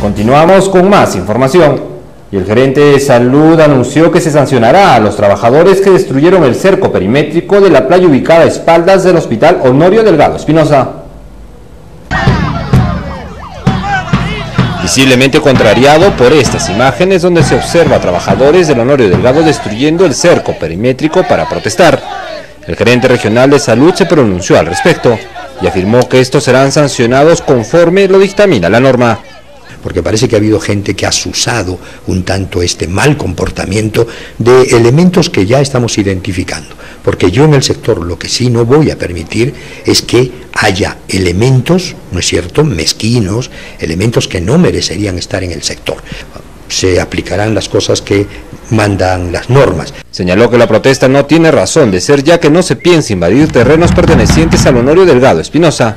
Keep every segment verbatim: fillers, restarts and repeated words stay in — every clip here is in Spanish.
Continuamos con más información. Y el gerente de salud anunció que se sancionará a los trabajadores que destruyeron el cerco perimétrico de la playa ubicada a espaldas del Hospital Honorio Delgado Espinosa. Visiblemente contrariado por estas imágenes donde se observa a trabajadores del Honorio Delgado destruyendo el cerco perimétrico para protestar. El gerente regional de salud se pronunció al respecto y afirmó que estos serán sancionados conforme lo dictamina la norma. Porque parece que ha habido gente que ha asusado un tanto este mal comportamiento de elementos que ya estamos identificando. Porque yo en el sector lo que sí no voy a permitir es que haya elementos, ¿no es cierto?, mezquinos, elementos que no merecerían estar en el sector. Se aplicarán las cosas que mandan las normas. Señaló que la protesta no tiene razón de ser, ya que no se piensa invadir terrenos pertenecientes al Honorio Delgado Espinosa.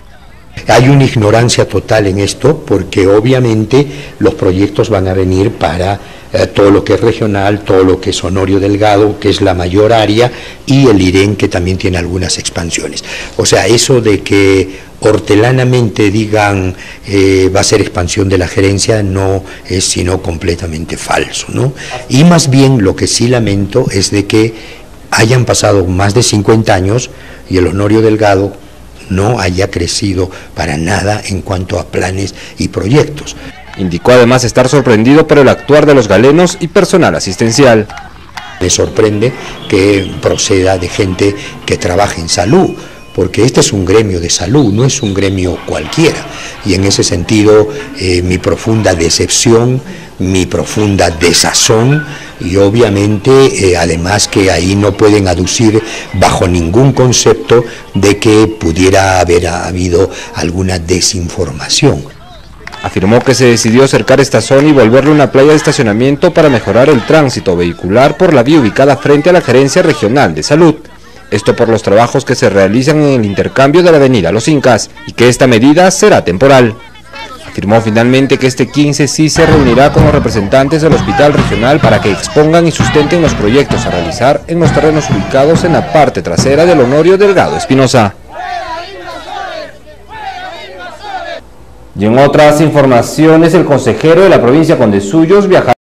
Hay una ignorancia total en esto porque obviamente los proyectos van a venir para eh, todo lo que es regional, todo lo que es Honorio Delgado, que es la mayor área, y el IREN, que también tiene algunas expansiones. O sea, eso de que hortelanamente digan eh, va a ser expansión de la gerencia no es sino completamente falso, ¿no? Y más bien lo que sí lamento es de que hayan pasado más de cincuenta años y el Honorio Delgado no haya crecido para nada en cuanto a planes y proyectos. Indicó además estar sorprendido por el actuar de los galenos y personal asistencial. Me sorprende que proceda de gente que trabaja en salud, porque este es un gremio de salud, no es un gremio cualquiera. Y en ese sentido, eh, mi profunda decepción, mi profunda desazón, y obviamente eh, además que ahí no pueden aducir bajo ningún concepto de que pudiera haber habido alguna desinformación. Afirmó que se decidió cercar esta zona y volverle una playa de estacionamiento para mejorar el tránsito vehicular por la vía ubicada frente a la Gerencia Regional de Salud. Esto por los trabajos que se realizan en el intercambio de la avenida Los Incas, y que esta medida será temporal. Afirmó finalmente que este quince sí se reunirá con los representantes del Hospital Regional para que expongan y sustenten los proyectos a realizar en los terrenos ubicados en la parte trasera del Honorio Delgado Espinosa. Y en otras informaciones, el consejero de la provincia Condesuyos viajará